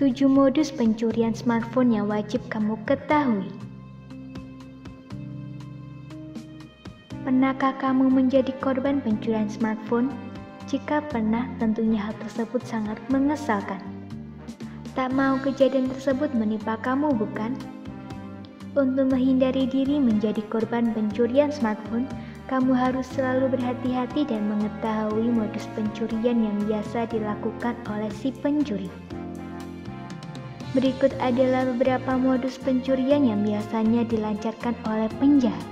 7 modus pencurian smartphone yang wajib kamu ketahui. Pernahkah kamu menjadi korban pencurian smartphone? Jika pernah, tentunya hal tersebut sangat mengesalkan. Tak mau kejadian tersebut menimpa kamu, bukan? Untuk menghindari diri menjadi korban pencurian smartphone, kamu harus selalu berhati-hati dan mengetahui modus pencurian yang biasa dilakukan oleh si pencuri. Berikut adalah beberapa modus pencurian yang biasanya dilancarkan oleh penjahat.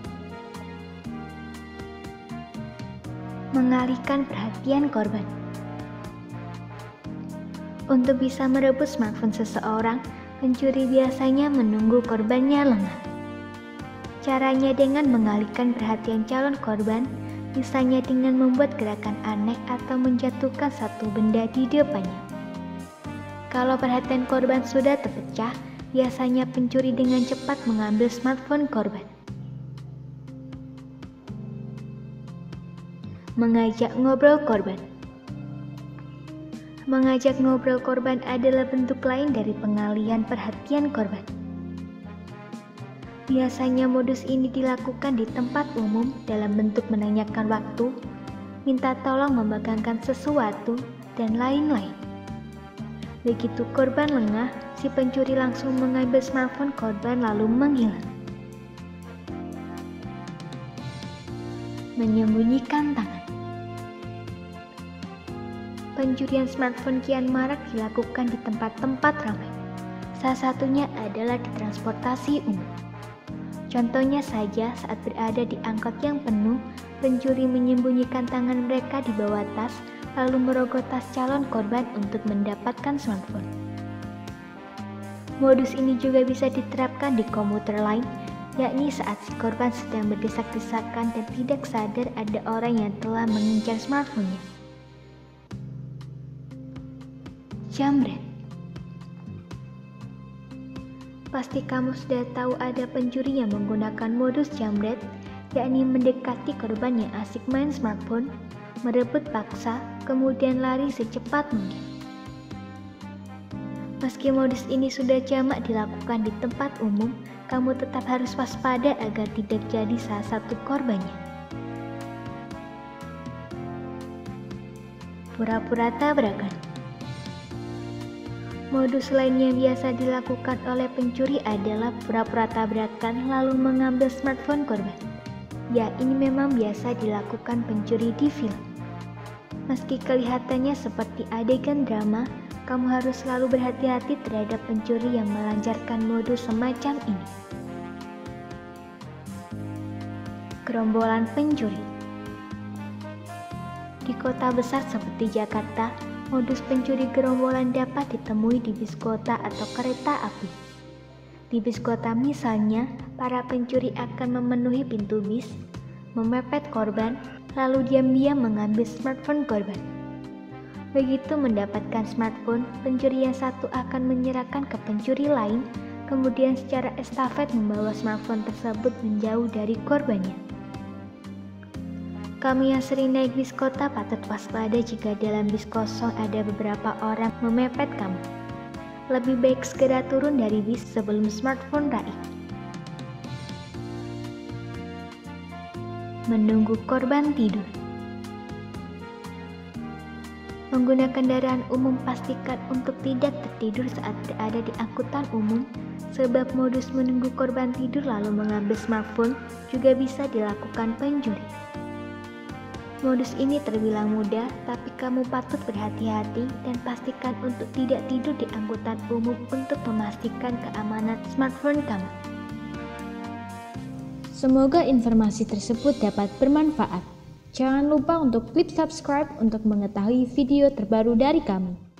Mengalihkan perhatian korban. Untuk bisa merebut smartphone seseorang, pencuri biasanya menunggu korbannya lengah. Caranya dengan mengalihkan perhatian calon korban, misalnya dengan membuat gerakan aneh atau menjatuhkan satu benda di depannya. Kalau perhatian korban sudah terpecah, biasanya pencuri dengan cepat mengambil smartphone korban. Mengajak ngobrol korban. Mengajak ngobrol korban adalah bentuk lain dari pengalihan perhatian korban. Biasanya modus ini dilakukan di tempat umum dalam bentuk menanyakan waktu, minta tolong memegangkan sesuatu, dan lain-lain. Begitu korban lengah, si pencuri langsung mengambil smartphone korban lalu menghilang. Menyembunyikan tangan. Pencurian smartphone kian marak dilakukan di tempat-tempat ramai. Salah satunya adalah di transportasi umum. Contohnya saja saat berada di angkot yang penuh, pencuri menyembunyikan tangan mereka di bawah tas, lalu merogoh tas calon korban untuk mendapatkan smartphone. Modus ini juga bisa diterapkan di komuter lain, yakni saat si korban sedang berdesak-desakan dan tidak sadar ada orang yang telah mengincar smartphone-nya. Jambret. Pasti kamu sudah tahu ada pencuri yang menggunakan modus jambret, yakni mendekati korban yang asik main smartphone, merebut paksa, kemudian lari secepat mungkin. Meski modus ini sudah jamak dilakukan di tempat umum, kamu tetap harus waspada agar tidak jadi salah satu korbannya. Pura-pura tabrakan. Modus lain yang biasa dilakukan oleh pencuri adalah pura-pura tabrakan lalu mengambil smartphone korban. Ya, ini memang biasa dilakukan pencuri di film. Meski kelihatannya seperti adegan drama, kamu harus selalu berhati-hati terhadap pencuri yang melancarkan modus semacam ini. Gerombolan pencuri. Di kota besar seperti Jakarta, modus pencuri gerombolan dapat ditemui di bis kota atau kereta api. Di bis kota misalnya, para pencuri akan memenuhi pintu bis, memepet korban, lalu diam-diam mengambil smartphone korban. Begitu mendapatkan smartphone, pencuri yang satu akan menyerahkan ke pencuri lain, kemudian secara estafet membawa smartphone tersebut menjauh dari korbannya. Kamu yang sering naik bis kota patut waspada jika dalam bis kosong ada beberapa orang memepet kamu. Lebih baik segera turun dari bis sebelum smartphone raib. Menunggu korban tidur. Pengguna kendaraan umum pastikan untuk tidak tertidur saat berada di angkutan umum, sebab modus menunggu korban tidur lalu mengambil smartphone juga bisa dilakukan pencuri. Modus ini terbilang mudah, tapi kamu patut berhati-hati dan pastikan untuk tidak tidur di angkutan umum untuk memastikan keamanan smartphone kamu. Semoga informasi tersebut dapat bermanfaat. Jangan lupa untuk klik subscribe untuk mengetahui video terbaru dari kami.